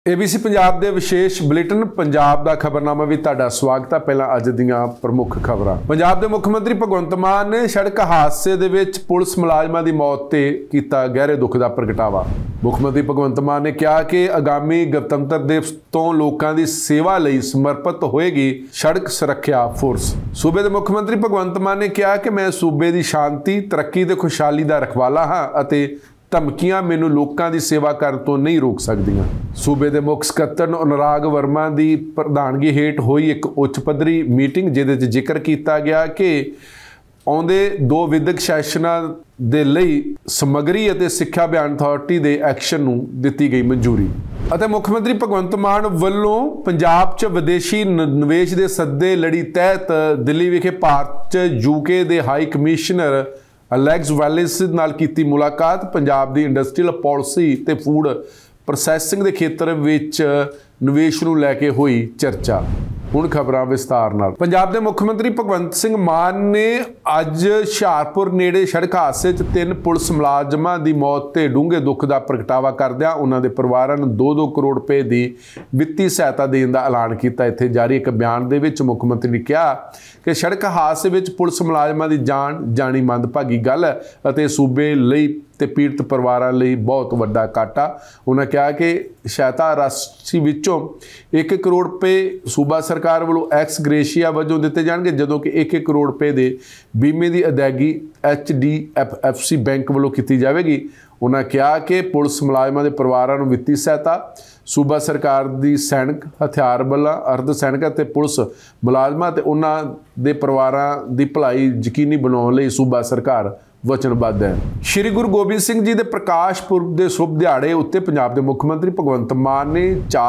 ABC Punjab ਦੇ ਵਿਸ਼ੇਸ਼ bulletin Punjab ਦਾ ਖਬਰਨਾਮਾ ਵੀ ਤੁਹਾਡਾ ਸਵਾਗਤ ਹੈ। ਪਹਿਲਾਂ ਅੱਜ ਦੀਆਂ ਪ੍ਰਮੁੱਖ ਖਬਰਾਂ। ਪੰਜਾਬ ਦੇ ਮੁੱਖ ਮੰਤਰੀ ਭਗਵੰਤ ਮਾਨ ਨੇ ਸੜਕ ਹਾਦਸੇ ਦੇ ਵਿੱਚ ਪੁਲਿਸ ਮੁਲਾਜ਼ਮਾਂ ਦੀ ਮੌਤ ਤੇ ਕੀਤਾ ਗਹਿਰੇ ਦੁੱਖ ਦਾ ਪ੍ਰਗਟਾਵਾ। ਮੁੱਖ ਮੰਤਰੀ ਭਗਵੰਤ ਮਾਨ ਨੇ ਕਿਹਾ ਕਿ ਆਗਾਮੀ ਗਣਤੰਤਰ ਦਿਵਸ ਤੋਂ ਲੋਕਾਂ ਦੀ ਸੇਵਾ ਲਈ ਸਮਰਪਿਤ ਹੋਏਗੀ ਸੜਕ ਸੁਰੱਖਿਆ ਫੋਰਸ। ਸੂਬੇ ਦੇ ਮੁੱਖ ਮੰਤਰੀ ਭਗਵੰਤ ਮਾਨ ਨੇ ਕਿਹਾ ਕਿ ਮੈਂ ਸੂਬੇ ਦੀ ਸ਼ਾਂਤੀ, ਤਰੱਕੀ ਤੇ ਖੁਸ਼ਹਾਲੀ ਦਾ ਰਖਵਾਲਾ ਹਾਂ ਅਤੇ ਧਮਕੀਆਂ ਮੈਨੂੰ ਲੋਕਾਂ ਦੀ ਸੇਵਾ ਕਰਨ ਤੋਂ ਨਹੀਂ ਰੋਕ ਸਕਦੀਆਂ। ਸੂਬੇ ਦੇ ਮੁੱਖ ਸਕੱਤਰ ਅਨੁਰਾਗ ਵਰਮਾ ਦੀ ਪ੍ਰਧਾਨਗੀ ਹੇਠ ਹੋਈ ਇੱਕ ਉੱਚ ਪੱਧਰੀ ਮੀਟਿੰਗ ਜਿਹਦੇ 'ਚ ਜ਼ਿਕਰ ਕੀਤਾ ਗਿਆ ਕਿ ਆਉਂਦੇ 2 ਵਿਦਿਅਕ ਸੈਸ਼ਨਾਂ ਦੇ ਲਈ ਸਮੱਗਰੀ ਅਤੇ ਸਿੱਖਿਆ ਅਭਿਆਨ ਅਥਾਰਟੀ ਦੇ ਐਕਸ਼ਨ ਨੂੰ ਦਿੱਤੀ ਗਈ ਮਨਜ਼ੂਰੀ। ਅਤੇ ਮੁੱਖ ਮੰਤਰੀ ਭਗਵੰਤ ਮਾਨ ਵੱਲੋਂ ਪੰਜਾਬ 'ਚ ਵਿਦੇਸ਼ੀ ਨਿਵੇਸ਼ ਦੇ ਸੱਦੇ ਲੜੀ ਤਹਿਤ ਦਿੱਲੀ ਵਿਖੇ ਭਾਰਤ 'ਚ UK ਦੇ ਹਾਈ ਕਮਿਸ਼ਨਰ ਅਲੈਕਸ ਵੈਲਿਸ ਨਾਲ ਕੀਤੀ ਮੁਲਾਕਾਤ। ਪੰਜਾਬ ਦੀ ਇੰਡਸਟਰੀਅਲ ਪਾਲਿਸੀ ਤੇ ਫੂਡ ਪ੍ਰੋਸੈਸਿੰਗ ਦੇ ਖੇਤਰ ਵਿੱਚ ਨਿਵੇਸ਼ ਨੂੰ ਲੈ ਕੇ ਹੋਈ ਚਰਚਾ। ਹੁਣ ਖਬਰਾਂ ਵਿਸਤਾਰ ਨਾਲ। ਪੰਜਾਬ ਦੇ ਮੁੱਖ ਮੰਤਰੀ ਭਗਵੰਤ ਸਿੰਘ ਮਾਨ ਨੇ ਅੱਜ ਹੁਸ਼ਿਆਰਪੁਰ ਨੇੜੇ ਸੜਕ ਹਾਦਸੇ 'ਚ 3 ਪੁਲਿਸ ਮੁਲਾਜ਼ਮਾਂ ਦੀ ਮੌਤ ਤੇ ਡੂੰਘੇ ਦੁੱਖ ਦਾ ਪ੍ਰਗਟਾਵਾ ਕਰਦਿਆਂ ਉਹਨਾਂ ਦੇ ਪਰਿਵਾਰਾਂ ਨੂੰ 2-2 ਕਰੋੜ ਰੁਪਏ ਦੀ ਵਿੱਤੀ ਸਹਾਇਤਾ ਦੇਣ ਦਾ ਐਲਾਨ ਕੀਤਾ। ਇੱਥੇ ਜਾਰੀ ਇੱਕ ਬਿਆਨ ਦੇ ਵਿੱਚ ਮੁੱਖ ਮੰਤਰੀ ਨੇ ਕਿਹਾ ਕਿ ਸੜਕ ਹਾਦਸੇ ਵਿੱਚ ਪੁਲਿਸ ਮੁਲਾਜ਼ਮਾਂ ਦੀ ਜਾਣੀ ਮੰਦਭਾਗੀ ਗੱਲ ਹੈ ਅਤੇ ਸੂਬੇ ਲਈ ਤੇ ਪੀੜਤ ਪਰਿਵਾਰਾਂ ਲਈ ਬਹੁਤ ਵੱਡਾ ਘਾਟਾ। ਉਹਨਾਂ ਕਿਹਾ ਕਿ ਸਹਾਇਤਾ ਰਾਸ਼ੀ ਵਿੱਚੋਂ 1 ਕਰੋੜ ਰੁਪਏ ਸੂਬਾ ਸਰਕਾਰ ਵੱਲੋਂ ਐਕਸ ਗ੍ਰੇਸ਼ੀਆ ਵਜੋਂ ਦਿੱਤੇ ਜਾਣਗੇ, ਜਦੋਂ ਕਿ 1 ਕਰੋੜ ਰੁਪਏ ਦੇ ਬੀਮੇ ਦੀ ਅਦਾਇਗੀ HDFC ਬੈਂਕ ਵੱਲੋਂ ਕੀਤੀ ਜਾਵੇਗੀ। ਉਹਨਾਂ ਕਿਹਾ ਕਿ ਪੁਲਿਸ ਮੁਲਾਜ਼ਮਾਂ ਦੇ ਪਰਿਵਾਰਾਂ ਨੂੰ ਵਿੱਤੀ ਸਹਾਇਤਾ ਸੂਬਾ ਸਰਕਾਰ ਦੀ ਸੈਨਿਕ, ਹਥਿਆਰ ਬਲਾਂ, ਅਰਧ ਸੈਨਿਕ ਅਤੇ ਪੁਲਿਸ ਮੁਲਾਜ਼ਮਾਂ ਤੇ ਉਹਨਾਂ ਦੇ ਪਰਿਵਾਰਾਂ ਦੀ ਭਲਾਈ ਯਕੀਨੀ ਬਣਾਉਣ ਲਈ ਸੂਬਾ ਸਰਕਾਰ ਵਚਨਬੱਧ ਹੈ। ਸ਼੍ਰੀ ਗੁਰੂ ਗੋਬਿੰਦ ਸਿੰਘ ਜੀ ਦੇ ਪ੍ਰਕਾਸ਼ ਪੁਰਬ ਦੇ ਸ਼ੁਭ ਦਿਹਾੜੇ ਉੱਤੇ ਪੰਜਾਬ ਦੇ ਮੁੱਖ ਮੰਤਰੀ ਭਗਵੰਤ ਮਾਨ ਨੇ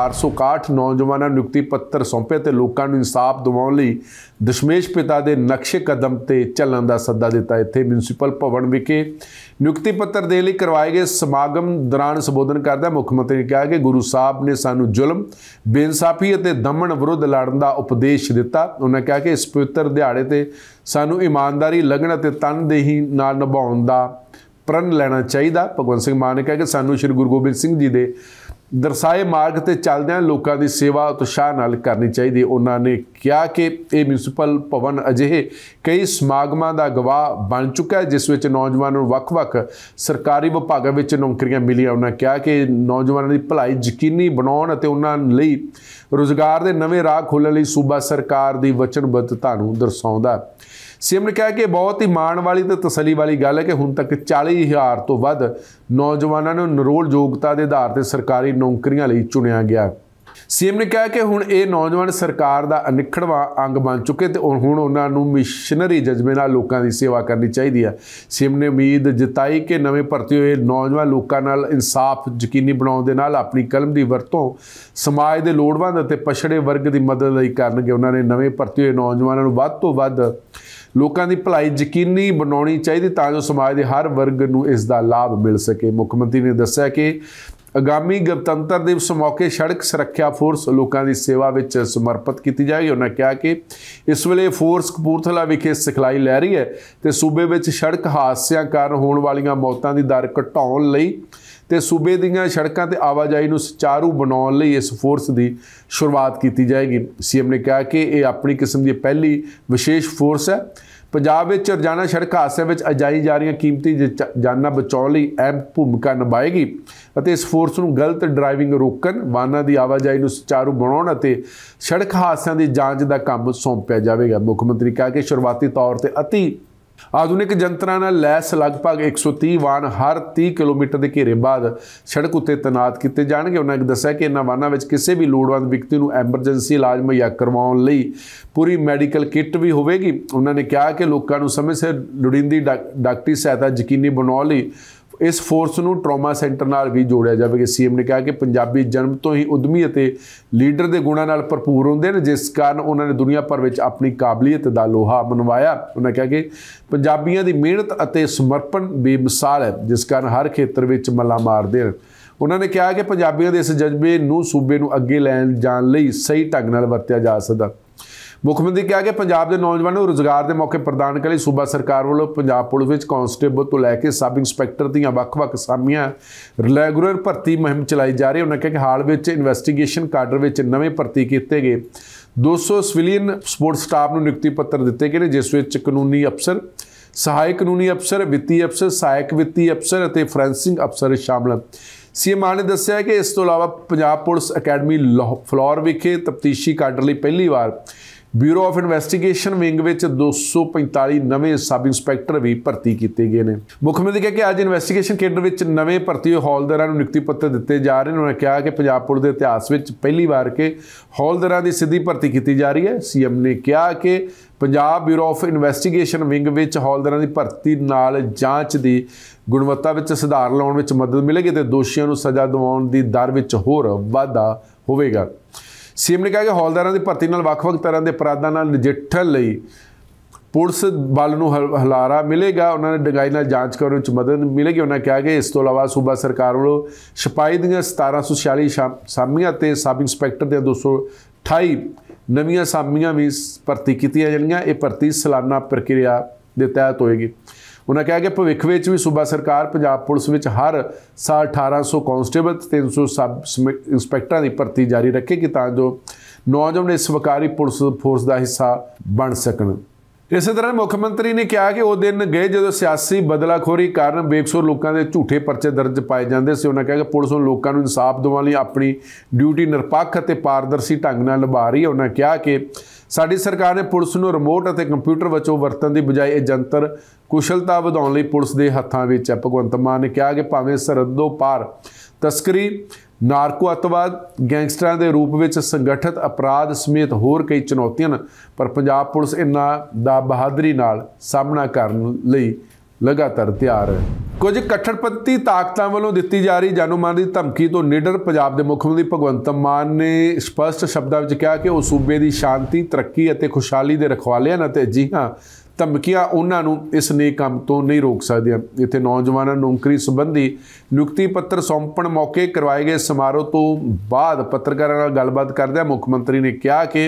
461 ਨੌਜਵਾਨਾਂ ਨੂੰ ਨਿਯੁਕਤੀ ਪੱਤਰ ਸੌਂਪੇ ਤੇ ਲੋਕਾਂ ਨੂੰ ਇਨਸਾਫ ਦਿਵਾਉਣ ਲਈ ਦਸ਼ਮੇਸ਼ ਪਿਤਾ ਦੇ ਨਕਸ਼ੇ ਕਦਮ ਤੇ ਚੱਲਣ ਦਾ ਸੱਦਾ ਦਿੱਤਾ। ਇੱਥੇ ਮਿਊਨਿਸਪਲ ਭਵਨ ਵਿਖੇ ਨਿਯੁਕਤੀ ਪੱਤਰ ਦੇਣ ਲਈ ਕਰਵਾਏ ਗਏ ਸਮਾਗਮ ਦੌਰਾਨ ਸੰਬੋਧਨ ਕਰਦਿਆਂ ਮੁੱਖ ਮੰਤਰੀ ਨੇ ਕਿਹਾ ਕਿ ਗੁਰੂ ਸਾਹਿਬ ਨੇ ਸਾਨੂੰ ਜ਼ੁਲਮ, ਬੇਇਨਸਾਫੀ ਅਤੇ ਦਮਨ ਵਿਰੁੱਧ ਲੜਨ ਦਾ ਉਪਦੇਸ਼ ਦਿੱਤਾ। ਉਹਨਾਂ ਕਿਹਾ ਕਿ ਇਸ ਪਵਿੱਤਰ ਦਿਹਾੜੇ ਤੇ ਸਾਨੂੰ ਇਮਾਨਦਾਰੀ, ਲਗਨ ਅਤੇ ਤਨਦੇਹੀ ਨਾਲ ਨਿਭਾਉਣ ਦਾ ਪ੍ਰਣ ਲੈਣਾ ਚਾਹੀਦਾ। ਭਗਵੰਤ ਸਿੰਘ ਮਾਨ ਨੇ ਕਿਹਾ ਕਿ ਸਾਨੂੰ ਸ਼੍ਰੀ ਗੁਰੂ ਗੋਬਿੰਦ ਸਿੰਘ ਜੀ ਦੇ ਦਰਸਾਏ ਮਾਰਗ ਤੇ ਚੱਲਦਿਆਂ ਲੋਕਾਂ ਦੀ ਸੇਵਾ ਉਤਸ਼ਾਹ ਨਾਲ ਕਰਨੀ ਚਾਹੀਦੀ। ਉਹਨਾਂ ਨੇ ਕਿਹਾ ਕਿ ਇਹ ਮਿਊਨਿਸਪਲ ਭਵਨ ਅਜਿਹੇ ਕਈ ਸਮਾਗਮਾਂ ਦਾ ਗਵਾਹ ਬਣ ਚੁੱਕਾ ਹੈ ਜਿਸ ਵਿੱਚ ਨੌਜਵਾਨਾਂ ਨੂੰ ਵੱਖ-ਵੱਖ ਸਰਕਾਰੀ ਵਿਭਾਗਾਂ ਵਿੱਚ ਨੌਕਰੀਆਂ ਮਿਲੀਆਂ। ਉਹਨਾਂ ਕਿਹਾ ਕਿ ਨੌਜਵਾਨਾਂ ਦੀ ਭਲਾਈ ਯਕੀਨੀ ਬਣਾਉਣ ਅਤੇ ਉਹਨਾਂ ਲਈ ਰੁਜ਼ਗਾਰ ਦੇ ਨਵੇਂ ਰਾਹ ਖੋਲ੍ਹਣ ਲਈ ਸੂਬਾ ਸਰਕਾਰ ਦੀ ਵਚਨਬੱਧਤਾ ਨੂੰ ਦਰਸਾਉਂਦਾ। ਸੀਐਮ ਨੇ ਕਿਹਾ ਕਿ ਬਹੁਤ ਹੀ ਮਾਣ ਵਾਲੀ ਤੇ ਤਸੱਲੀ ਵਾਲੀ ਗੱਲ ਹੈ ਕਿ ਹੁਣ ਤੱਕ 40,000 ਤੋਂ ਵੱਧ ਨੌਜਵਾਨਾਂ ਨੂੰ ਨਿਰੋਲ ਯੋਗਤਾ ਦੇ ਆਧਾਰ ਤੇ ਸਰਕਾਰੀ ਨੌਕਰੀਆਂ ਲਈ ਚੁਣਿਆ ਗਿਆ। ਸੀਐਮ ਨੇ ਕਿਹਾ ਕਿ ਹੁਣ ਇਹ ਨੌਜਵਾਨ ਸਰਕਾਰ ਦਾ ਅਨਿੱਖੜਵਾਂ ਅੰਗ ਬਣ ਚੁੱਕੇ ਤੇ ਹੁਣ ਉਹਨਾਂ ਨੂੰ ਮਿਸ਼ਨਰੀ ਜਜ਼ਬੇ ਨਾਲ ਲੋਕਾਂ ਦੀ ਸੇਵਾ ਕਰਨੀ ਚਾਹੀਦੀ ਹੈ। ਸੀਐਮ ਨੇ ਉਮੀਦ ਜਤਾਈ ਕਿ ਨਵੇਂ ਭਰਤੀ ਹੋਏ ਨੌਜਵਾਨ ਲੋਕਾਂ ਨਾਲ ਇਨਸਾਫ ਯਕੀਨੀ ਬਣਾਉਣ ਦੇ ਨਾਲ ਆਪਣੀ ਕਲਮ ਦੀ ਵਰਤੋਂ ਸਮਾਜ ਦੇ ਲੋੜਵੰਦ ਅਤੇ ਪਛੜੇ ਵਰਗ ਦੀ ਮਦਦ ਲਈ ਕਰਨਗੇ। ਉਹਨਾਂ ਨੇ ਨਵੇਂ ਭਰਤੀ ਹੋਏ ਨੌਜਵਾਨਾਂ ਨੂੰ ਵੱਧ ਤੋਂ ਵੱਧ ਲੋਕਾਂ ਦੀ ਭਲਾਈ ਯਕੀਨੀ ਬਣਾਉਣੀ ਚਾਹੀਦੀ ਤਾਂ ਜੋ ਸਮਾਜ ਦੇ ਹਰ ਵਰਗ ਨੂੰ ਇਸ ਦਾ ਲਾਭ ਮਿਲ ਸਕੇ। ਮੁੱਖ ਮੰਤਰੀ ਨੇ ਦੱਸਿਆ ਕਿ ਆਗਾਮੀ ਗਣਤੰਤਰ ਦਿਵਸ ਮੌਕੇ ਸੜਕ ਸੁਰੱਖਿਆ ਫੋਰਸ ਲੋਕਾਂ ਦੀ ਸੇਵਾ ਵਿੱਚ ਸਮਰਪਿਤ ਕੀਤੀ ਜਾਏਗੀ। ਉਹਨਾਂ ਕਿਹਾ ਕਿ ਇਸ ਵੇਲੇ ਫੋਰਸ ਕਪੂਰਥਲਾ ਵਿਖੇ ਸਿਖਲਾਈ ਲੈ ਰਹੀ ਹੈ ਤੇ ਸੂਬੇ ਵਿੱਚ ਸੜਕ ਹਾਦਸਿਆਂ ਕਾਰਨ ਹੋਣ ਵਾਲੀਆਂ ਮੌਤਾਂ ਦੀ ਦਰ ਘਟਾਉਣ ਲਈ ਤੇ ਸੂਬੇ ਦੀਆਂ ਸੜਕਾਂ ਤੇ ਆਵਾਜਾਈ ਨੂੰ ਸੁਚਾਰੂ ਬਣਾਉਣ ਲਈ ਇਸ ਫੋਰਸ ਦੀ ਸ਼ੁਰੂਆਤ ਕੀਤੀ ਜਾਏਗੀ। ਸੀਐਮ ਨੇ ਕਿਹਾ ਕਿ ਇਹ ਆਪਣੀ ਕਿਸਮ ਦੀ ਪਹਿਲੀ ਵਿਸ਼ੇਸ਼ ਫੋਰਸ ਹੈ। ਪੰਜਾਬ ਵਿੱਚ ਰੋਜ਼ਾਨਾ ਸੜਕ ਹਾਦਸਿਆਂ ਵਿੱਚ ਅਜਾਈ ਜਾ ਰਹੀਆਂ ਕੀਮਤੀ ਜਾਨਾਂ ਬਚਾਉਣ ਲਈ ਅਹਿਮ ਭੂਮਿਕਾ ਨਿਭਾਏਗੀ ਅਤੇ ਇਸ ਫੋਰਸ ਨੂੰ ਗਲਤ ਡਰਾਈਵਿੰਗ ਰੋਕਣ, ਵਾਹਨਾਂ ਦੀ ਆਵਾਜਾਈ ਨੂੰ ਸੁਚਾਰੂ ਬਣਾਉਣ ਅਤੇ ਸੜਕ ਹਾਦਸਿਆਂ ਦੀ ਜਾਂਚ ਦਾ ਕੰਮ ਸੌਂਪਿਆ ਜਾਵੇਗਾ। ਮੁੱਖ ਮੰਤਰੀ ਕਿਹਾ ਕਿ ਸ਼ੁਰੂਆਤੀ ਤੌਰ ਤੇ ਅਤੀ ਆਧੁਨਿਕ ਯੰਤਰਾਂ ਨਾਲ ਲੈਸ ਲਗਭਗ 130 ਵਾਹਨ ਹਰ 30 ਕਿਲੋਮੀਟਰ ਦੇ ਘੇਰੇ ਬਾਅਦ ਸੜਕ ਉੱਤੇ ਤੈਨਾਤ ਕੀਤੇ ਜਾਣਗੇ। ਉਹਨਾਂ ਨੇ ਦੱਸਿਆ ਕਿ ਇਹਨਾਂ ਵਾਹਨਾਂ ਵਿੱਚ ਕਿਸੇ ਵੀ ਲੋੜਵੰਦ ਵਿਅਕਤੀ ਨੂੰ ਐਮਰਜੈਂਸੀ ਇਲਾਜ ਮੁਹੱਈਆ ਕਰਵਾਉਣ ਲਈ ਪੂਰੀ ਮੈਡੀਕਲ ਕਿੱਟ ਵੀ ਹੋਵੇਗੀ। ਉਹਨਾਂ ਨੇ ਕਿਹਾ ਕਿ ਲੋਕਾਂ ਨੂੰ ਸਮੇਂ ਸਿਰ ਲੋੜੀਂਦੀ ਡਾਕਟਰੀ ਸਹਾਇਤਾ ਯਕੀਨੀ ਬਣਾਉਣ ਲਈ ਇਸ ਫੋਰਸ ਨੂੰ ਟਰਾਮਾ ਸੈਂਟਰ ਨਾਲ ਵੀ ਜੋੜਿਆ ਜਾਵੇਗਾ। ਸੀਐਮ ਨੇ ਕਿਹਾ ਕਿ ਪੰਜਾਬੀ ਜਨਮ ਤੋਂ ਹੀ ਉਦਮੀ ਅਤੇ ਲੀਡਰ ਦੇ ਗੁਣਾਂ ਨਾਲ ਭਰਪੂਰ ਹੁੰਦੇ ਨੇ ਜਿਸ ਕਾਰਨ ਉਹਨਾਂ ਨੇ ਦੁਨੀਆ ਭਰ ਵਿੱਚ ਆਪਣੀ ਕਾਬਲੀਅਤ ਦਾ ਲੋਹਾ ਮਨਵਾਇਆ। ਉਹਨਾਂ ਕਿਹਾ ਕਿ ਪੰਜਾਬੀਆਂ ਦੀ ਮਿਹਨਤ ਅਤੇ ਸਮਰਪਣ ਬੇਮਿਸਾਲ ਹੈ ਜਿਸ ਕਾਰਨ ਹਰ ਖੇਤਰ ਵਿੱਚ ਮੱਲਾਂ ਮਾਰਦੇ ਹਨ। ਉਹਨਾਂ ਨੇ ਕਿਹਾ ਕਿ ਪੰਜਾਬੀਆਂ ਦੇ ਇਸ ਜਜ਼ਬੇ ਨੂੰ ਸੂਬੇ ਨੂੰ ਅੱਗੇ ਲੈਣ ਜਾਣ ਲਈ ਸਹੀ ਢੰਗ ਨਾਲ ਵਰਤਿਆ ਜਾ ਸਕਦਾ। ਮੁੱਖ ਮੰਤਰੀ ਕਿਹਾ ਕਿ ਪੰਜਾਬ ਦੇ ਨੌਜਵਾਨਾਂ ਨੂੰ ਰੁਜ਼ਗਾਰ ਦੇ ਮੌਕੇ ਪ੍ਰਦਾਨ ਕਰਨ ਲਈ ਸੂਬਾ ਸਰਕਾਰ ਵੱਲੋਂ ਪੰਜਾਬ ਪੁਲਿਸ ਵਿੱਚ ਕਾਂਸਟੇਬਲ ਤੋਂ ਲੈ ਕੇ ਸਬ ਇੰਸਪੈਕਟਰ ਦੀਆਂ ਵੱਖ-ਵੱਖ ਅਸਾਮੀਆਂ ਰੈਗੂਲਰ ਭਰਤੀ ਮੁਹਿੰਮ ਚਲਾਈ ਜਾ ਰਹੀ ਹੈ। ਉਹਨਾਂ ਕਿਹਾ ਕਿ ਹਾਲ ਵਿੱਚ ਇਨਵੈਸਟੀਗੇਸ਼ਨ ਕਾਡਰ ਵਿੱਚ ਨਵੇਂ ਭਰਤੀ ਕੀਤੇ ਗਏ 200 ਸਿਵਲੀਅਨ ਸਪੋਰਟ ਸਟਾਫ ਨੂੰ ਨਿਯੁਕਤੀ ਪੱਤਰ ਦਿੱਤੇ ਗਏ ਨੇ, ਜਿਸ ਵਿੱਚ ਕਾਨੂੰਨੀ ਅਫਸਰ, ਸਹਾਇਕ ਕਾਨੂੰਨੀ ਅਫਸਰ, ਵਿੱਤੀ ਅਫਸਰ, ਸਹਾਇਕ ਵਿੱਤੀ ਅਫਸਰ ਅਤੇ ਫੋਰੈਂਸਿਕ ਅਫਸਰ ਸ਼ਾਮਲ ਹਨ। ਸੀਐਮ ਮਾਨ ਨੇ ਦੱਸਿਆ ਕਿ ਇਸ ਤੋਂ ਇਲਾਵਾ ਪੰਜਾਬ ਪੁਲਿਸ ਅਕੈਡਮੀ ਫਲੋਰ ਵਿਖੇ ਤਫਤੀਸ਼ੀ ਕਾਡਰ ਲਈ ਪਹਿਲੀ ਵਾਰ ਬਿਊਰੋ ਆਫ ਇਨਵੈਸਟੀਗੇਸ਼ਨ ਵਿੰਗ ਵਿੱਚ 245 ਨਵੇਂ ਸਬ ਇੰਸਪੈਕਟਰ ਵੀ ਭਰਤੀ ਕੀਤੇ ਗਏ ਨੇ। ਮੁੱਖ ਮੰਤਰੀ ਕਿਹਾ ਕਿ ਅੱਜ ਇਨਵੈਸਟੀਗੇਸ਼ਨ ਕੇਡਰ ਵਿੱਚ ਨਵੇਂ ਭਰਤੀ ਹੋਏ ਹੌਲਦਾਰਾਂ ਨੂੰ ਨਿਯੁਕਤੀ ਪੱਤਰ ਦਿੱਤੇ ਜਾ ਰਹੇ ਨੇ। ਉਹਨਾਂ ਨੇ ਕਿਹਾ ਕਿ ਪੰਜਾਬ ਪੁਲਿਸ ਦੇ ਇਤਿਹਾਸ ਵਿੱਚ ਪਹਿਲੀ ਵਾਰ ਕਿ ਹੌਲਦਾਰਾਂ ਦੀ ਸਿੱਧੀ ਭਰਤੀ ਕੀਤੀ ਜਾ ਰਹੀ ਹੈ। ਸੀਐਮ ਨੇ ਕਿਹਾ ਕਿ Punjab bureau of investigation wing ਵਿੱਚ ਹੌਲਦਾਰਾਂ ਦੀ ਭਰਤੀ ਨਾਲ ਜਾਂਚ ਦੀ ਗੁਣਵੱਤਾ ਵਿੱਚ ਸੁਧਾਰ ਲਾਉਣ ਵਿੱਚ ਮਦਦ ਮਿਲੇਗੀ ਤੇ ਦੋਸ਼ੀਆਂ ਨੂੰ ਸਜ਼ਾ ਦਿਵਾਉਣ ਦੀ ਦਰ ਵਿੱਚ ਹੋਰ ਵਾਧਾ ਹੋਵੇਗਾ। ਸੀਐਮ ਨੇ ਕਿਹਾ ਕਿ ਹੌਲਦਾਰਾਂ ਦੀ ਭਰਤੀ ਨਾਲ ਵੱਖ-ਵੱਖ ਤਰ੍ਹਾਂ ਦੇ ਅਪਰਾਧਾਂ ਨਾਲ ਨਜਿੱਠਣ ਲਈ ਪੁਲਿਸ ਬਲ ਨੂੰ ਹੁਲਾਰਾ ਮਿਲੇਗਾ। ਉਹਨਾਂ ਨੇ ਡੂੰਘਾਈ ਨਾਲ ਜਾਂਚ ਕਰਨ ਵਿੱਚ ਮਦਦ ਮਿਲੇਗੀ। ਉਹਨਾਂ ਕਿਹਾ ਕਿ ਇਸ ਤੋਂ ਇਲਾਵਾ ਸੂਬਾ ਸਰਕਾਰ ਵੱਲੋਂ ਸਿਪਾਹੀ ਦੀਆਂ 1746 ਅਸਾਮੀਆਂ ਅਤੇ ਸਬ ਇੰਸਪੈਕਟਰ ਦੀਆਂ 228 ਨਵੀਆਂ ਅਸਾਮੀਆਂ ਵੀ ਭਰਤੀ ਕੀਤੀਆਂ ਜਾਣਗੀਆਂ। ਇਹ ਭਰਤੀ ਸਾਲਾਨਾ ਪ੍ਰਕਿਰਿਆ ਦੇ ਤਹਿਤ ਹੋਏਗੀ। ਉਹਨਾਂ ਕਿਹਾ ਕਿ ਭਵਿੱਖ ਵਿੱਚ ਵੀ ਸੂਬਾ ਸਰਕਾਰ ਪੰਜਾਬ ਪੁਲਿਸ ਵਿੱਚ ਹਰ ਸਾਲ 1800 ਕਾਂਸਟੇਬਲ ਤੇ 300 ਸਬ ਇੰਸਪੈਕਟਰਾਂ ਦੀ ਭਰਤੀ ਜਾਰੀ ਰੱਖੇਗੀ ਤਾਂ ਜੋ ਨੌਜਵਾਨ ਇਸ ਵਕਾਰੀ ਪੁਲਿਸ ਫੋਰਸ ਦਾ ਹਿੱਸਾ ਬਣ ਸਕਣ। ਇਸੇ ਤਰ੍ਹਾਂ ਮੁੱਖ ਮੰਤਰੀ ਨੇ ਕਿਹਾ ਕਿ ਉਹ ਦਿਨ ਗਏ ਜਦੋਂ ਸਿਆਸੀ ਬਦਲਾਖੋਰੀ ਕਾਰਨ ਬੇਕਸੂਰ ਲੋਕਾਂ ਦੇ ਝੂਠੇ ਪਰਚੇ ਦਰਜ ਪਾਏ ਜਾਂਦੇ ਸੀ। ਉਹਨਾਂ ਕਿਹਾ ਕਿ ਪੁਲਿਸ ਨੂੰ ਲੋਕਾਂ ਨੂੰ ਇਨਸਾਫ ਦਿਵਾਉਣ ਲਈ ਆਪਣੀ ਡਿਊਟੀ ਨਿਰਪੱਖ ਅਤੇ ਪਾਰਦਰਸ਼ੀ ਢੰਗ ਨਾਲ ਨਿਭਾ ਰਹੀ ਹੈ। ਉਹਨਾਂ ਕਿਹਾ ਕਿ ਸਾਡੀ ਸਰਕਾਰ ਨੇ ਪੁਲਿਸ ਨੂੰ ਰਿਮੋਟ ਅਤੇ ਕੰਪਿਊਟਰ ਵਜੋਂ ਵਰਤਣ ਦੀ ਬਜਾਏ ਇਹ ਯੰਤਰ ਕੁਸ਼ਲਤਾ ਵਧਾਉਣ ਲਈ ਪੁਲਿਸ ਦੇ ਹੱਥਾਂ ਵਿੱਚ ਹੈ। ਭਗਵੰਤ ਮਾਨ ਨੇ ਕਿਹਾ ਕਿ ਭਾਵੇਂ ਸਰਹੱਦੋਂ ਪਾਰ ਤਸਕਰੀ, ਨਾਰਕੋ ਅੱਤਵਾਦ, ਗੈਂਗਸਟਰਾਂ ਦੇ ਰੂਪ ਵਿੱਚ ਸੰਗਠਿਤ ਅਪਰਾਧ ਸਮੇਤ ਹੋਰ ਕਈ ਚੁਣੌਤੀਆਂ ਹਨ, ਪਰ ਪੰਜਾਬ ਪੁਲਿਸ ਇਹਨਾਂ ਦਾ ਬਹਾਦਰੀ ਨਾਲ ਸਾਹਮਣਾ ਕਰਨ ਲਈ ਲਗਾਤਾਰ ਤਿਆਰ ਹੈ। ਕੁਝ ਕੱਟੜਪੰਥੀ ਤਾਕਤਾਂ ਵੱਲੋਂ ਦਿੱਤੀ ਜਾ ਰਹੀ ਜਾਨੋਂ ਮਾਰਨ ਦੀ ਧਮਕੀ ਤੋਂ ਨਿਡਰ ਪੰਜਾਬ ਦੇ ਮੁੱਖ ਮੰਤਰੀ ਭਗਵੰਤ ਮਾਨ ਨੇ ਸਪਸ਼ਟ ਸ਼ਬਦਾਂ ਵਿੱਚ ਕਿਹਾ ਕਿ ਉਹ ਸੂਬੇ ਦੀ ਸ਼ਾਂਤੀ, ਤਰੱਕੀ ਅਤੇ ਖੁਸ਼ਹਾਲੀ ਦੇ ਰਖਵਾਲੇ ਹਨ ਅਤੇ ਅਜਿਹੀਆਂ ਧਮਕੀਆਂ ਉਹਨਾਂ ਨੂੰ ਇਸ ਨੇਕ ਕੰਮ ਤੋਂ ਨਹੀਂ ਰੋਕ ਸਕਦੀਆਂ। ਇੱਥੇ ਨੌਜਵਾਨਾਂ ਨੂੰ ਨੌਕਰੀ ਸੰਬੰਧੀ ਨਿਯੁਕਤੀ ਪੱਤਰ ਸੌਂਪਣ ਮੌਕੇ ਕਰਵਾਏ ਗਏ ਸਮਾਰੋਹ ਤੋਂ ਬਾਅਦ ਪੱਤਰਕਾਰਾਂ ਨਾਲ ਗੱਲਬਾਤ ਕਰਦਿਆਂ ਮੁੱਖ ਮੰਤਰੀ ਨੇ ਕਿਹਾ ਕਿ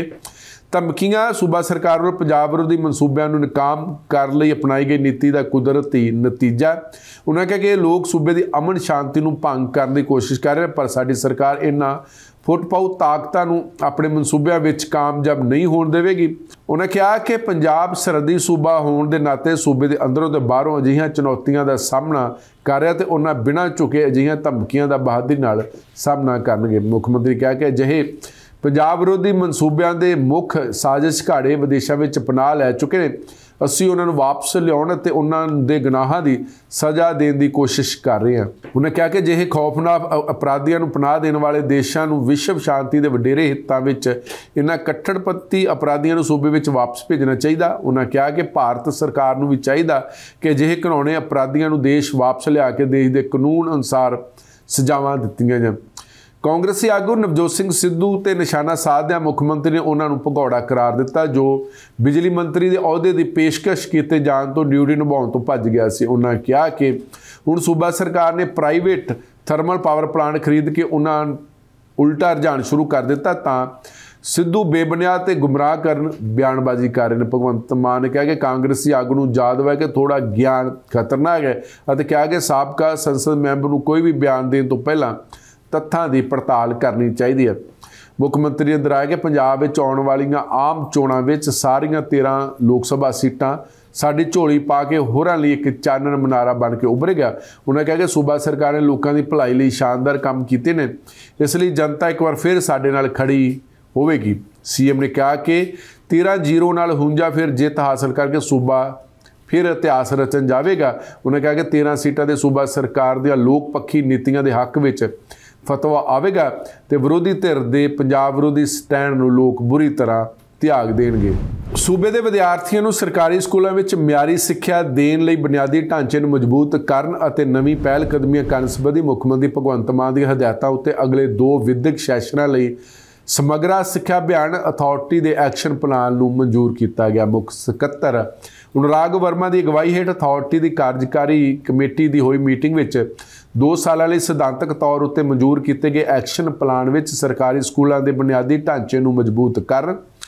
ਧਮਕੀਆਂ ਸੂਬਾ ਸਰਕਾਰ ਵੱਲੋਂ ਪੰਜਾਬ ਵਿਰੋਧੀ ਮਨਸੂਬਿਆਂ ਨੂੰ ਨਾਕਾਮ ਕਰਨ ਲਈ ਅਪਣਾਈ ਗਈ ਨੀਤੀ ਦਾ ਕੁਦਰਤੀ ਨਤੀਜਾ। ਉਹਨਾਂ ਕਿਹਾ ਕਿ ਇਹ ਲੋਕ ਸੂਬੇ ਦੀ ਅਮਨ ਸ਼ਾਂਤੀ ਨੂੰ ਭੰਗ ਕਰਨ ਦੀ ਕੋਸ਼ਿਸ਼ ਕਰ ਰਹੇ, ਪਰ ਸਾਡੀ ਸਰਕਾਰ ਇਹਨਾਂ ਫੁੱਟਪਾਊ ਤਾਕਤਾਂ ਨੂੰ ਆਪਣੇ ਮਨਸੂਬਿਆਂ ਵਿੱਚ ਕਾਮਯਾਬ ਨਹੀਂ ਹੋਣ ਦੇਵੇਗੀ। ਉਹਨਾਂ ਕਿਹਾ ਕਿ ਪੰਜਾਬ ਸਰਹੱਦੀ ਸੂਬਾ ਹੋਣ ਦੇ ਨਾਤੇ ਸੂਬੇ ਦੇ ਅੰਦਰੋਂ ਤੇ ਬਾਹਰੋਂ ਅਜਿਹੀਆਂ ਚੁਣੌਤੀਆਂ ਦਾ ਸਾਹਮਣਾ ਕਰ ਰਿਹਾ ਤੇ ਉਹਨਾਂ ਬਿਨਾਂ ਝੁਕੇ ਅਜਿਹੀਆਂ ਧਮਕੀਆਂ ਦਾ ਬਹਾਦਰੀ ਨਾਲ ਸਾਹਮਣਾ ਕਰਨਗੇ। ਮੁੱਖ ਮੰਤਰੀ ਕਿਹਾ ਕਿ ਅਜਿਹੇ ਪੰਜਾਬ ਵਿਰੋਧੀ ਮਨਸੂਬਿਆਂ ਦੇ ਮੁੱਖ ਸਾਜ਼ਿਸ਼ ਘਾੜੇ ਵਿਦੇਸ਼ਾਂ ਵਿੱਚ ਪਨਾਹ ਲੈ ਚੁੱਕੇ ਨੇ। ਅਸੀਂ ਉਹਨਾਂ ਨੂੰ ਵਾਪਸ ਲਿਆਉਣ ਅਤੇ ਉਹਨਾਂ ਦੇ ਗੁਨਾਹਾਂ ਦੀ ਸਜ਼ਾ ਦੇਣ ਦੀ ਕੋਸ਼ਿਸ਼ ਕਰ ਰਹੇ ਹਾਂ। ਉਹਨਾਂ ਕਿਹਾ ਕਿ ਅਜਿਹੇ ਖੌਫਨਾਕ ਅਪਰਾਧੀਆਂ ਨੂੰ ਪਨਾਹ ਦੇਣ ਵਾਲੇ ਦੇਸ਼ਾਂ ਨੂੰ ਵਿਸ਼ਵ ਸ਼ਾਂਤੀ ਦੇ ਵਡੇਰੇ ਹਿੱਤਾਂ ਵਿੱਚ ਇਹਨਾਂ ਕੱਟੜਪੰਥੀ ਅਪਰਾਧੀਆਂ ਨੂੰ ਸੂਬੇ ਵਿੱਚ ਵਾਪਸ ਭੇਜਣਾ ਚਾਹੀਦਾ। ਉਹਨਾਂ ਕਿਹਾ ਕਿ ਭਾਰਤ ਸਰਕਾਰ ਨੂੰ ਵੀ ਚਾਹੀਦਾ ਕਿ ਅਜਿਹੇ ਘਿਨੌਣੇ ਅਪਰਾਧੀਆਂ ਨੂੰ ਦੇਸ਼ ਵਾਪਸ ਲਿਆ ਕੇ ਦੇਸ਼ ਦੇ ਕਾਨੂੰਨ ਅਨੁਸਾਰ ਸਜ਼ਾਵਾਂ ਦਿੱਤੀਆਂ ਜਾਣ। ਕਾਂਗਰਸੀ ਆਗੂ ਨਵਜੋਤ ਸਿੰਘ ਸਿੱਧੂ ਤੇ ਨਿਸ਼ਾਨਾ ਸਾਧਦਿਆਂ ਮੁੱਖ ਮੰਤਰੀ ਨੇ ਉਹਨਾਂ ਨੂੰ ਭਗੌੜਾ ਕਰਾਰ ਦਿੱਤਾ ਜੋ ਬਿਜਲੀ ਮੰਤਰੀ ਦੇ ਅਹੁਦੇ ਦੀ ਪੇਸ਼ਕਸ਼ ਕੀਤੇ ਜਾਣ ਤੋਂ ਡਿਊਟੀ ਨਿਭਾਉਣ ਤੋਂ ਭੱਜ ਗਿਆ ਸੀ। ਉਹਨਾਂ ਕਿਹਾ ਕਿ ਹੁਣ ਸੂਬਾ ਸਰਕਾਰ ਨੇ ਪ੍ਰਾਈਵੇਟ ਥਰਮਲ ਪਾਵਰ ਪਲਾਂਟ ਖਰੀਦ ਕੇ ਉਹਨਾਂ ਉਲਟਾ ਰੁਝਾਨ ਸ਼ੁਰੂ ਕਰ ਦਿੱਤਾ ਤਾਂ ਸਿੱਧੂ ਬੇਬੁਨਿਆਦ ਤੇ ਗੁੰਮਰਾਹ ਕਰਨ ਬਿਆਨਬਾਜ਼ੀ ਕਰ ਰਹੇ ਨੇ। ਭਗਵੰਤ ਮਾਨ ਨੇ ਕਿਹਾ ਕਿ ਕਾਂਗਰਸੀ ਆਗੂ ਨੂੰ ਯਾਦ ਹੋਇਆ ਕਿ ਥੋੜਾ ਗਿਆਨ ਖਤਰਨਾਕ ਹੈ ਅਤੇ ਕਿਹਾ ਕਿ ਸਾਬਕਾ ਸੰਸਦ ਮੈਂਬਰ ਨੂੰ ਕੋਈ ਵੀ ਬਿਆਨ ਦੇਣ ਤੋਂ ਪਹਿਲਾਂ ਤੱਥਾਂ ਦੀ ਪੜਤਾਲ ਕਰਨੀ ਚਾਹੀਦੀ ਹੈ। ਮੁੱਖ ਮੰਤਰੀ ਨੇ ਦੁਹਰਾਇਆ ਕਿ ਪੰਜਾਬ ਵਿੱਚ ਆਉਣ ਵਾਲੀਆਂ ਆਮ ਚੋਣਾਂ ਵਿੱਚ ਸਾਰੀਆਂ 13 ਲੋਕ ਸਭਾ ਸੀਟਾਂ ਸਾਡੀ ਝੋਲੀ ਪਾ ਕੇ ਹੋਰਾਂ ਲਈ ਇੱਕ ਚਾਨਣ ਮਨਾਰਾ ਬਣ ਕੇ ਉੱਭਰੇਗਾ। ਉਹਨਾਂ ਕਿਹਾ ਕਿ ਸੂਬਾ ਸਰਕਾਰ ਨੇ ਲੋਕਾਂ ਦੀ ਭਲਾਈ ਲਈ ਸ਼ਾਨਦਾਰ ਕੰਮ ਕੀਤੇ ਨੇ, ਇਸ ਲਈ ਜਨਤਾ ਇੱਕ ਵਾਰ ਫਿਰ ਸਾਡੇ ਨਾਲ ਖੜੀ ਹੋਵੇਗੀ। ਸੀਐਮ ਨੇ ਕਿਹਾ ਕਿ 13-0 ਨਾਲ ਹੁੰਜਾ ਫਿਰ ਜਿੱਤ ਹਾਸਲ ਕਰਕੇ ਸੂਬਾ ਫਿਰ ਇਤਿਹਾਸ ਰਚਣ ਜਾਵੇਗਾ। ਉਹਨਾਂ ਕਿਹਾ ਕਿ 13 ਸੀਟਾਂ ਦੇ ਸੂਬਾ ਸਰਕਾਰ ਦੀਆਂ ਲੋਕ ਪੱਖੀ ਨੀਤੀਆਂ ਦੇ ਹੱਕ ਵਿੱਚ ਫਤਵਾ ਆਵੇਗਾ ਤੇ ਵਿਰੋਧੀ ਧਿਰ ਦੇ ਪੰਜਾਬ ਵਿਰੋਧੀ ਸਟੈਂਡ ਨੂੰ ਲੋਕ ਬੁਰੀ ਤਰ੍ਹਾਂ ਤਿਆਗ ਦੇਣਗੇ। ਸੂਬੇ ਦੇ ਵਿਦਿਆਰਥੀਆਂ ਨੂੰ ਸਰਕਾਰੀ ਸਕੂਲਾਂ ਵਿੱਚ ਮਿਆਰੀ ਸਿੱਖਿਆ ਦੇਣ ਲਈ ਬੁਨਿਆਦੀ ਢਾਂਚੇ ਨੂੰ ਮਜ਼ਬੂਤ ਕਰਨ ਅਤੇ ਨਵੀਂ ਪਹਿਲ ਕਦਮੀਆਂ ਕਰਨ ਸੰਬੰਧੀ ਮੁੱਖ ਮੰਤਰੀ ਭਗਵੰਤ ਮਾਨ ਦੀਆਂ ਹਦਾਇਤਾਂ ਉੱਤੇ ਅਗਲੇ 2 ਵਿਦਿਅਕ ਸੈਸ਼ਨਾਂ ਲਈ ਸਮਗਰਾ ਸਿੱਖਿਆ ਅਭਿਆਨ ਅਥਾਰਟੀ ਦੇ ਐਕਸ਼ਨ ਪਲਾਨ ਨੂੰ ਮਨਜ਼ੂਰ ਕੀਤਾ ਗਿਆ। ਮੁੱਖ ਸਕੱਤਰ ਅਨੁਰਾਗ ਵਰਮਾ ਦੀ ਅਗਵਾਈ ਹੇਠ ਅਥਾਰਟੀ ਦੀ ਕਾਰਜਕਾਰੀ ਕਮੇਟੀ ਦੀ ਹੋਈ ਮੀਟਿੰਗ ਵਿੱਚ 2 ਸਾਲਾਂ ਲਈ ਸਿਧਾਂਤਕ ਤੌਰ ਉੱਤੇ ਮਨਜ਼ੂਰ ਕੀਤੇ ਗਏ ਐਕਸ਼ਨ ਪਲਾਨ ਵਿੱਚ ਸਰਕਾਰੀ ਸਕੂਲਾਂ ਦੇ ਬੁਨਿਆਦੀ ਢਾਂਚੇ ਨੂੰ ਮਜ਼ਬੂਤ ਕਰਨ,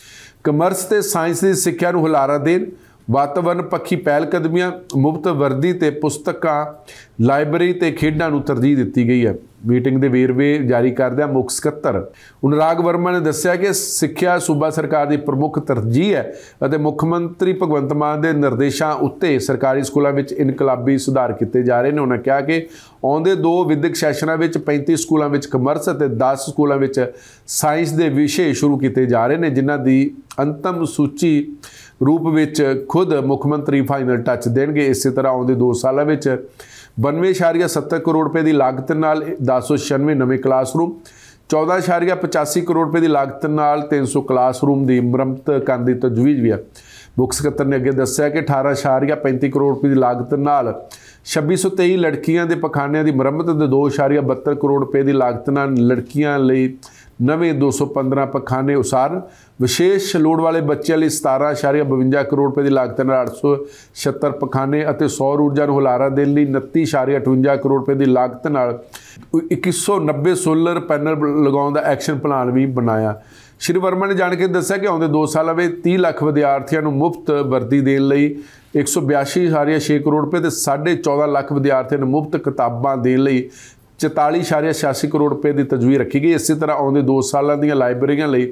ਕਮਰਸ ਤੇ ਸਾਇੰਸ ਦੀ ਸਿੱਖਿਆ ਨੂੰ ਹੁਲਾਰਾ ਦੇਣ, ਵਾਤਾਵਰਨ ਪੱਖੀ ਪਹਿਲਕਦਮੀਆਂ, ਮੁਫਤ ਵਰਦੀ ਤੇ ਪੁਸਤਕਾਂ, ਲਾਇਬ੍ਰੇਰੀ ਤੇ ਖੇਡਾਂ ਨੂੰ ਤਰਜੀਹ ਦਿੱਤੀ ਗਈ ਹੈ। ਮੀਟਿੰਗ ਦੇ ਵੇਰਵੇ ਜਾਰੀ ਕਰਦਿਆਂ ਮੁੱਖ ਸਕੱਤਰ ਅਨੁਰਾਗ ਵਰਮਾ ਨੇ ਦੱਸਿਆ ਕਿ ਸਿੱਖਿਆ ਸੂਬਾ ਸਰਕਾਰ ਦੀ ਪ੍ਰਮੁੱਖ ਤਰਜੀਹ ਹੈ ਅਤੇ ਮੁੱਖ ਮੰਤਰੀ ਭਗਵੰਤ ਮਾਨ ਦੇ ਨਿਰਦੇਸ਼ਾਂ ਉੱਤੇ ਸਰਕਾਰੀ ਸਕੂਲਾਂ ਵਿੱਚ ਇਨਕਲਾਬੀ ਸੁਧਾਰ ਕੀਤੇ ਜਾ ਰਹੇ ਨੇ। ਉਹਨਾਂ ਕਿਹਾ ਕਿ ਆਉਂਦੇ 2 ਵਿਦਿਅਕ ਸੈਸ਼ਨਾਂ ਵਿੱਚ 35 ਸਕੂਲਾਂ ਵਿੱਚ ਕਮਰਸ ਅਤੇ 10 ਸਕੂਲਾਂ ਵਿੱਚ ਸਾਇੰਸ ਦੇ ਵਿਸ਼ੇ ਸ਼ੁਰੂ ਕੀਤੇ ਜਾ ਰਹੇ ਨੇ, ਜਿਨ੍ਹਾਂ ਦੀ ਅੰਤਮ ਸੂਚੀ ਰੂਪ ਵਿੱਚ ਖੁਦ ਮੁੱਖ ਮੰਤਰੀ ਫਾਈਨਲ ਟੱਚ ਦੇਣਗੇ। ਇਸੇ ਤਰ੍ਹਾਂ ਆਉਂਦੇ 2 ਸਾਲਾਂ ਵਿੱਚ 92.70 ਕਰੋੜ ਰੁਪਏ ਦੀ ਲਾਗਤ ਨਾਲ 1096 ਨਵੇਂ ਕਲਾਸਰੂਮ, 14.85 ਕਰੋੜ ਰੁਪਏ ਦੀ ਲਾਗਤ ਨਾਲ 300 ਕਲਾਸਰੂਮ ਦੀ ਮੁਰੰਮਤ ਕਰਨ ਦੀ ਤਜਵੀਜ਼ ਵੀ ਹੈ। ਮੁੱਖ ਸਕੱਤਰ ਨੇ ਅੱਗੇ ਦੱਸਿਆ ਕਿ 18.35 ਕਰੋੜ ਰੁਪਏ ਦੀ ਲਾਗਤ ਨਾਲ 2623 ਲੜਕੀਆਂ ਦੇ ਪਖਾਨਿਆਂ ਦੀ ਮੁਰੰਮਤ ਤੇ 2.72 ਕਰੋੜ ਰੁਪਏ ਦੀ ਲਾਗਤ ਨਾਲ ਲੜਕੀਆਂ ਲਈ ਨਵੇਂ 215 ਪਖਾਨੇ ਉਸਾਰਨ, ਵਿਸ਼ੇਸ਼ ਲੋੜ ਵਾਲੇ ਬੱਚਿਆਂ ਲਈ 17.52 ਕਰੋੜ ਰੁਪਏ ਦੀ ਲਾਗਤ ਨਾਲ 876 ਪਖਾਨੇ ਅਤੇ ਸੌਰ ਊਰਜਾ ਨੂੰ ਹੁਲਾਰਾ ਦੇਣ ਲਈ 29.58 ਕਰੋੜ ਰੁਪਏ ਦੀ ਲਾਗਤ ਨਾਲ 2190 ਸੋਲਰ ਪੈਨਲ ਲਗਾਉਣ ਦਾ ਐਕਸ਼ਨ ਪਲਾਨ ਵੀ ਬਣਾਇਆ। ਸ਼੍ਰੀ ਵਰਮਾ ਨੇ ਜਾਣ ਕੇ ਦੱਸਿਆ ਕਿ ਆਉਂਦੇ 2 ਸਾਲਾਂ ਵਿੱਚ 30 ਲੱਖ ਵਿਦਿਆਰਥੀਆਂ ਨੂੰ ਮੁਫਤ ਵਰਦੀ ਦੇਣ ਲਈ 182.6 ਕਰੋੜ ਰੁਪਏ ਤੇ 14.5 ਲੱਖ ਵਿਦਿਆਰਥੀਆਂ ਨੂੰ ਮੁਫਤ ਕਿਤਾਬਾਂ ਦੇਣ ਲਈ 44.86 ਕਰੋੜ ਰੁਪਏ ਦੀ ਤਜਵੀਜ਼ ਰੱਖੀ ਗਈ। ਇਸੇ ਤਰ੍ਹਾਂ ਆਉਂਦੇ 2 ਸਾਲਾਂ ਦੀਆਂ ਲਾਇਬ੍ਰੇਰੀਆਂ ਲਈ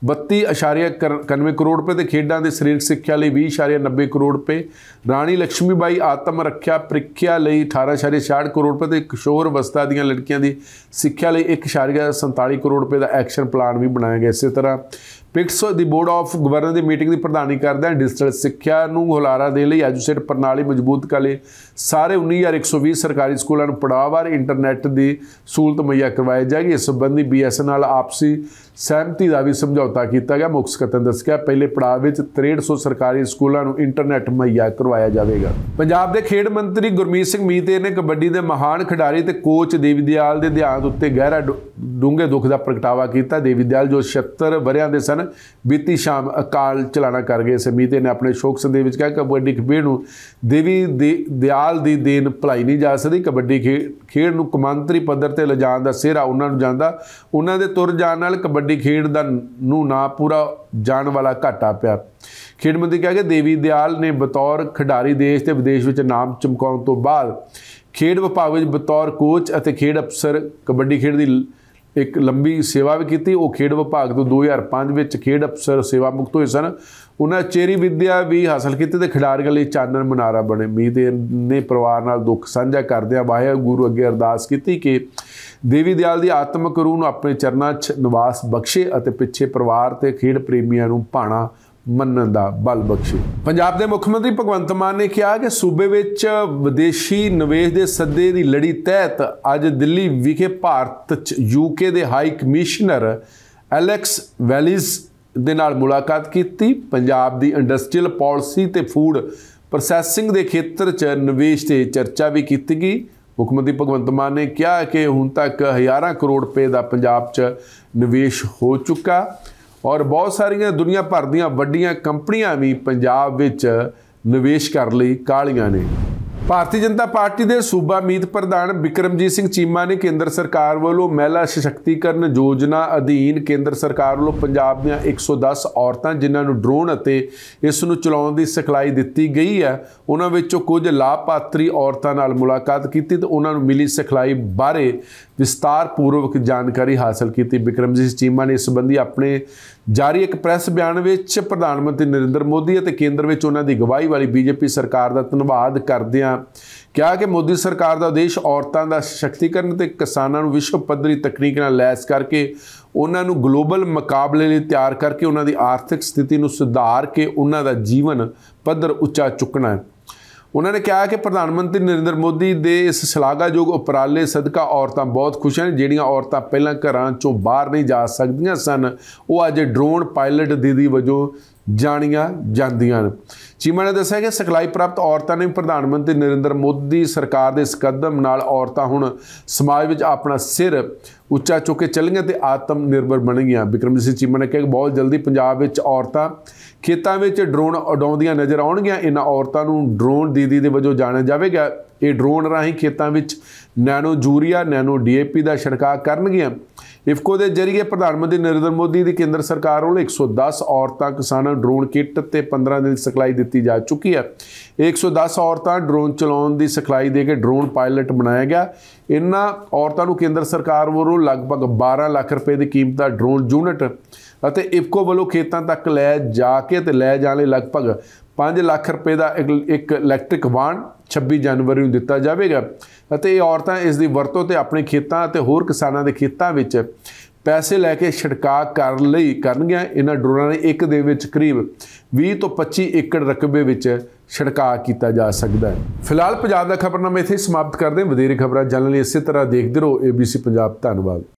32.91 ਕਰੋੜ ਰੁਪਏ ਤੇ ਖੇਡਾਂ ਦੇ ਸਰੀਰਕ ਸਿੱਖਿਆ ਲਈ 20.90 ਕਰੋੜ ਰੁਪਏ, ਰਾਣੀ ਲక్ష్ਮੀਬਾਈ ਆਤਮ ਰੱਖਿਆ ਪ੍ਰੀਖਿਆ ਲਈ 18.66 ਕਰੋੜ ਰੁਪਏ ਤੇ ਕਿਸ਼ੋਰ ਅਵਸਥਾ ਦੀਆਂ ਲੜਕੀਆਂ ਦੀ ਸਿੱਖਿਆ ਲਈ 1.47 ਕਰੋੜ ਰੁਪਏ ਦਾ ਐਕਸ਼ਨ ਪਲਾਨ ਵੀ ਬਣਾਇਆ ਗਿਆ। ਇਸੇ ਤਰ੍ਹਾਂ ਪਿਕਸ ਦੀ ਬੋਰਡ ਆਫ ਗਵਰਨਰ ਦੀ ਮੀਟਿੰਗ ਦੀ ਪ੍ਰਧਾਨਗੀ ਕਰਦਿਆਂ ਡਿਜੀਟਲ ਸਿੱਖਿਆ ਨੂੰ ਹੁਲਾਰਾ ਦੇਣ ਲਈ ਐਜੂਸੇਟ ਪ੍ਰਣਾਲੀ ਮਜ਼ਬੂਤ ਕਰਨ ਲਈ ਸਾਰੇ 19,120 ਸਰਕਾਰੀ ਸਕੂਲਾਂ ਨੂੰ ਪੜਾਅਵਾਰ ਇੰਟਰਨੈਟ ਦੀ ਸਹੂਲਤ ਮੁਹੱਈਆ ਕਰਵਾਈ ਜਾਏਗੀ। ਇਸ ਸੰਬੰਧੀ BSNL ਨਾਲ ਆਪਸੀ ਸਹਿਮਤੀ ਦਾ ਵੀ ਸਮਝੌਤਾ ਕੀਤਾ ਗਿਆ। ਮੁੱਖ ਸਕੱਤਰ ਨੇ ਦੱਸਿਆ ਪਹਿਲੇ ਪੜਾਅ ਵਿੱਚ 6300 ਸਰਕਾਰੀ ਸਕੂਲਾਂ ਨੂੰ ਇੰਟਰਨੈਟ ਮੁਹੱਈਆ ਕਰਵਾਇਆ ਜਾਵੇਗਾ। ਪੰਜਾਬ ਦੇ ਖੇਡ ਮੰਤਰੀ ਗੁਰਮੀਤ ਸਿੰਘ ਮੀਤੇ ਨੇ ਕਬੱਡੀ ਦੇ ਮਹਾਨ ਖਿਡਾਰੀ ਤੇ ਕੋਚ ਦੇਵੀ ਦਿਆਲ ਦੇ ਦੇਹਾਂਤ ਉੱਤੇ ਗਹਿਰਾ ਡੂੰਘੇ ਦੁੱਖ ਦਾ ਪ੍ਰਗਟਾਵਾ ਕੀਤਾ। ਦੇਵੀ ਦਿਆਲ ਜੋ 76 ਵਰ੍ਹਿਆਂ ਦੇ ਸਨ, ਬੀਤੀ ਸ਼ਾਮ ਅਕਾਲ ਚਲਾਣਾ ਕਰ ਗਏ। ਸਮੀਤੇ ਨੇ ਆਪਣੇ ਸ਼ੋਕ ਸੰਦੇਸ਼ ਵਿੱਚ ਕਿਹਾ ਕਿ ਕਬੱਡੀ ਖੇਡ ਨੂੰ ਦੇਵੀ ਦਿਆਲ ਦੀ ਦੇਣ ਭੁਲਾਈ ਨਹੀਂ ਜਾ ਸਕਦੀ। ਕਬੱਡੀ ਖੇਡ ਨੂੰ ਕੌਮਾਂਤਰੀ ਪੱਧਰ ਤੇ ਲਿਜਾਣ ਦਾ ਸਿਹਰਾ ਉਹਨਾਂ ਨੂੰ ਜਾਂਦਾ। ਉਹਨਾਂ ਦੇ ਤੁਰ ਜਾਣ ਨਾਲ ਕਬੱਡੀ ਖੇਡ ਦਾ ਨੂੰ ਨਾ ਪੂਰਾ ਜਾਣ ਵਾਲਾ ਘਾਟਾ ਪਿਆ। ਖੇਡ ਮੰਤਰੀ ਕਿਹਾ ਕਿ ਦੇਵੀ ਦਿਆਲ ਨੇ ਬਤੌਰ ਖਿਡਾਰੀ ਦੇਸ਼ ਤੇ ਵਿਦੇਸ਼ ਵਿੱਚ ਨਾਮ ਚਮਕਾਉਣ ਤੋਂ ਬਾਅਦ ਖੇਡ ਵਿਭਾਗ ਵਿੱਚ ਬਤੌਰ ਕੋਚ ਅਤੇ ਖੇਡ ਅਫਸਰ ਕਬੱਡੀ ਖੇਡ ਦੀ ਇੱਕ ਲੰਬੀ ਸੇਵਾ ਵੀ ਕੀਤੀ। ਉਹ ਖੇਡ ਵਿਭਾਗ ਤੋਂ 2005 ਵਿੱਚ ਖੇਡ ਅਫਸਰ ਸੇਵਾ ਮੁਕਤ ਹੋਏ ਸਨ। ਉਹਨਾਂ ਚੇਰੀ ਵਿੱਦਿਆ ਵੀ ਹਾਸਲ ਕੀਤੀ ਤੇ ਖਿਡਾਰੀਆਂ ਲਈ ਚਾਨਣ ਮਨਾਰਾ ਬਣੇ। ਮੀਤੇ ਨੇ ਪਰਿਵਾਰ ਨਾਲ ਦੁੱਖ ਸਾਂਝਾ ਕਰਦਿਆਂ ਵਾਹਿਗੁਰੂ ਅੱਗੇ ਅਰਦਾਸ ਕੀਤੀ ਕਿ ਦੇਵੀ ਦਿਆਲ ਦੀ ਆਤਮਿਕ ਰੂਹ ਨੂੰ ਆਪਣੇ ਚਰਨਾਂ 'ਚ ਨਿਵਾਸ ਬਖਸ਼ੇ ਅਤੇ ਪਿੱਛੇ ਪਰਿਵਾਰ ਤੇ ਖੇਡ ਪ੍ਰੇਮੀਆਂ ਨੂੰ ਭਾਣਾ ਮੰਨਣ ਦਾ ਬਲ ਬਖਸ਼ੇ। ਪੰਜਾਬ ਦੇ ਮੁੱਖ ਮੰਤਰੀ ਭਗਵੰਤ ਮਾਨ ਨੇ ਕਿਹਾ ਕਿ ਸੂਬੇ ਵਿੱਚ ਵਿਦੇਸ਼ੀ ਨਿਵੇਸ਼ ਦੇ ਸੱਦੇ ਦੀ ਲੜੀ ਤਹਿਤ ਅੱਜ ਦਿੱਲੀ ਵਿਖੇ ਭਾਰਤ 'ਚ UK ਦੇ ਹਾਈ ਕਮਿਸ਼ਨਰ ਐਲੈਕਸ ਵੈਲਿਸ ਦੇ ਨਾਲ ਮੁਲਾਕਾਤ ਕੀਤੀ। ਪੰਜਾਬ ਦੀ ਇੰਡਸਟਰੀਅਲ ਪਾਲਿਸੀ ਤੇ ਫੂਡ ਪ੍ਰੋਸੈਸਿੰਗ ਦੇ ਖੇਤਰ 'ਚ ਨਿਵੇਸ਼ ਤੇ ਚਰਚਾ ਵੀ ਕੀਤੀ ਗਈ। ਮੁੱਖ ਮੰਤਰੀ ਭਗਵੰਤ ਮਾਨ ਨੇ ਕਿਹਾ ਕਿ ਹੁਣ ਤੱਕ ਹਜ਼ਾਰਾਂ ਕਰੋੜ ਰੁਪਏ ਦਾ ਪੰਜਾਬ 'ਚ ਨਿਵੇਸ਼ ਹੋ ਚੁੱਕਾ ਔਰ ਬਹੁਤ ਸਾਰੀਆਂ ਦੁਨੀਆ ਭਰ ਦੀਆਂ ਵੱਡੀਆਂ ਕੰਪਨੀਆਂ ਵੀ ਪੰਜਾਬ ਵਿੱਚ ਨਿਵੇਸ਼ ਕਰਨ ਲਈ ਕਾਹਲੀਆਂ ਨੇ। ਭਾਰਤੀ ਜਨਤਾ ਪਾਰਟੀ ਦੇ ਸੂਬਾ ਮੀਤ ਪ੍ਰਧਾਨ ਬਿਕਰਮਜੀਤ ਸਿੰਘ ਚੀਮਾ ਨੇ ਕੇਂਦਰ ਸਰਕਾਰ ਵੱਲੋਂ ਮਹਿਲਾ ਸਸ਼ਕਤੀਕਰਨ ਯੋਜਨਾ ਅਧੀਨ ਕੇਂਦਰ ਸਰਕਾਰ ਵੱਲੋਂ ਪੰਜਾਬ ਦੀਆਂ 110 ਔਰਤਾਂ ਜਿਨ੍ਹਾਂ ਨੂੰ ਡਰੋਨ ਅਤੇ ਇਸ ਨੂੰ ਚਲਾਉਣ ਦੀ ਸਿਖਲਾਈ ਦਿੱਤੀ ਗਈ ਹੈ, ਉਹਨਾਂ ਵਿੱਚੋਂ ਕੁਝ ਲਾਭਪਾਤਰੀ ਔਰਤਾਂ ਨਾਲ ਮੁਲਾਕਾਤ ਕੀਤੀ ਤੇ ਉਹਨਾਂ ਨੂੰ ਮਿਲੀ ਸਿਖਲਾਈ ਬਾਰੇ ਵਿਸਤਾਰਪੂਰਵਕ ਜਾਣਕਾਰੀ ਹਾਸਲ ਕੀਤੀ। ਬਿਕਰਮਜੀਤ ਚੀਮਾ ਨੇ ਇਸ ਸੰਬੰਧੀ ਆਪਣੇ ਜਾਰੀ ਇੱਕ ਪ੍ਰੈਸ ਬਿਆਨ ਵਿੱਚ ਪ੍ਰਧਾਨ ਮੰਤਰੀ ਨਰਿੰਦਰ ਮੋਦੀ ਅਤੇ ਕੇਂਦਰ ਵਿੱਚ ਉਹਨਾਂ ਦੀ ਅਗਵਾਈ ਵਾਲੀ BJP ਸਰਕਾਰ ਦਾ ਧੰਨਵਾਦ ਕਰਦਿਆਂ ਕਿਹਾ ਕਿ ਮੋਦੀ ਸਰਕਾਰ ਦਾ ਉਦੇਸ਼ ਔਰਤਾਂ ਦਾ ਸਸ਼ਕਤੀਕਰਨ ਤੇ ਕਿਸਾਨਾਂ ਨੂੰ ਵਿਸ਼ਵ ਪੱਧਰੀ ਤਕਨੀਕ ਨਾਲ ਲੈਸ ਕਰਕੇ ਉਹਨਾਂ ਨੂੰ ਗਲੋਬਲ ਮੁਕਾਬਲੇ ਲਈ ਤਿਆਰ ਕਰਕੇ ਉਹਨਾਂ ਦੀ ਆਰਥਿਕ ਸਥਿਤੀ ਨੂੰ ਸੁਧਾਰ ਕੇ ਉਹਨਾਂ ਦਾ ਜੀਵਨ ਪੱਧਰ ਉੱਚਾ ਚੁੱਕਣਾ ਹੈ। ਉਹਨਾਂ ਨੇ ਕਿਹਾ ਕਿ ਪ੍ਰਧਾਨ ਮੰਤਰੀ ਨਰਿੰਦਰ ਮੋਦੀ ਦੇ ਇਸ ਸ਼ਲਾਘਾਯੋਗ ਉਪਰਾਲੇ ਸਦਕਾ ਔਰਤਾਂ ਬਹੁਤ ਖੁਸ਼ ਹਨ। ਜਿਹੜੀਆਂ ਔਰਤਾਂ ਪਹਿਲਾਂ ਘਰਾਂ 'ਚੋਂ ਬਾਹਰ ਨਹੀਂ ਜਾ ਸਕਦੀਆਂ ਸਨ, ਉਹ ਅੱਜ ਡਰੋਨ ਪਾਇਲਟ ਦੀਦੀ ਵਜੋਂ ਜਾਣੀਆਂ ਜਾਂਦੀਆਂ ਹਨ। ਚੀਮਾ ਨੇ ਦੱਸਿਆ ਕਿ ਸਿਖਲਾਈ ਪ੍ਰਾਪਤ ਔਰਤਾਂ ਨੇ ਪ੍ਰਧਾਨ ਮੰਤਰੀ ਨਰਿੰਦਰ ਮੋਦੀ ਸਰਕਾਰ ਦੇ ਇਸ ਕਦਮ ਨਾਲ ਔਰਤਾਂ ਹੁਣ ਸਮਾਜ ਵਿੱਚ ਆਪਣਾ ਸਿਰ ਉੱਚਾ ਚੁੱਕ ਕੇ ਚੱਲੀਆਂ ਤੇ ਆਤਮ ਨਿਰਭਰ ਬਣਗੀਆਂ। ਬਿਕਰਮਜੀਤ ਸਿੰਘ ਚੀਮਾ ਨੇ ਕਿਹਾ ਕਿ ਬਹੁਤ ਜਲਦੀ ਪੰਜਾਬ ਵਿੱਚ ਔਰਤਾਂ ਖੇਤਾਂ ਵਿੱਚ ਡਰੋਨ ਉਡਾਉਂਦੀਆਂ ਨਜ਼ਰ ਆਉਣਗੀਆਂ। ਇਹਨਾਂ ਔਰਤਾਂ ਨੂੰ ਡਰੋਨ ਦੀਦੀ ਦੇ ਵਜੋਂ ਜਾਣਿਆ ਜਾਵੇਗਾ। ਇਹ ਡਰੋਨ ਰਾਹੀਂ ਖੇਤਾਂ ਵਿੱਚ ਨੈਨੋ ਯੂਰੀਆ, ਨੈਨੋ DAP ਦਾ ਛਿੜਕਾਅ ਕਰਨਗੀਆਂ। ਇਫਕੋ ਦੇ ਜਰੀਏ ਪ੍ਰਧਾਨ ਮੰਤਰੀ ਨਰਿੰਦਰ ਮੋਦੀ ਦੀ ਕੇਂਦਰ ਸਰਕਾਰ ਵੱਲੋਂ 110 ਔਰਤਾਂ ਕਿਸਾਨਾਂ ਨੂੰ ਡਰੋਨ ਕਿੱਟ ਤੇ 15 ਦਿਨ ਦੀ ਸਿਖਲਾਈ ਦਿੱਤੀ ਜਾ ਚੁੱਕੀ ਹੈ। 110 ਔਰਤਾਂ ਡਰੋਨ ਚਲਾਉਣ ਦੀ ਸਿਖਲਾਈ ਦੇ ਕੇ ਡਰੋਨ ਪਾਇਲਟ ਬਣਾਇਆ ਗਿਆ। ਇਹਨਾਂ ਔਰਤਾਂ ਨੂੰ ਕੇਂਦਰ ਸਰਕਾਰ ਵੱਲੋਂ ਲਗਭਗ 12 ਲੱਖ ਰੁਪਏ ਦੀ ਕੀਮਤ ਦਾ ਡਰੋਨ ਯੂਨਿਟ ਅਤੇ ਇਫਕੋ ਵੱਲੋਂ ਖੇਤਾਂ ਤੱਕ ਲੈ ਜਾ ਕੇ ਤੇ ਲੈ ਜਾਣ ਲਈ ਲਗਭਗ 5 ਲੱਖ ਰੁਪਏ ਦਾ ਇੱਕ ਇਲੈਕਟ੍ਰਿਕ ਵਾਹਨ 26 ਜਨਵਰੀ ਨੂੰ ਦਿੱਤਾ ਜਾਵੇਗਾ ਅਤੇ ਇਹ ਔਰਤਾਂ ਇਸ ਦੀ ਵਰਤੋਂ ਤੇ ਆਪਣੇ ਖੇਤਾਂ ਅਤੇ ਹੋਰ ਕਿਸਾਨਾਂ ਦੇ ਖੇਤਾਂ ਵਿੱਚ ਪੈਸੇ ਲੈ ਕੇ ਛਿੜਕਾਅ ਕਰਨ ਲਈ ਕਰਨਗੀਆਂ। ਇਹਨਾਂ ਡਰੋਨਾਂ ਨੇ ਇੱਕ ਦਿਨ ਵਿੱਚ ਕਰੀਬ 20 ਤੋਂ 25 ਏਕੜ ਰਕਬੇ ਵਿੱਚ ਛਿੜਕਾਅ ਕੀਤਾ ਜਾ ਸਕਦਾ ਹੈ। ਫਿਲਹਾਲ ਪੰਜਾਬ ਦਾ ਖਬਰਨਾਮਾ ਇੱਥੇ ਸਮਾਪਤ ਕਰਦੇ ਹਾਂ। ਵਧੇਰੇ ਖਬਰਾਂ ਜਾਣਨ ਲਈ ਇਸੇ ਤਰ੍ਹਾਂ ਦੇਖਦੇ ਰਹੋ ABC ਪੰਜਾਬ। ਧੰਨਵਾਦ।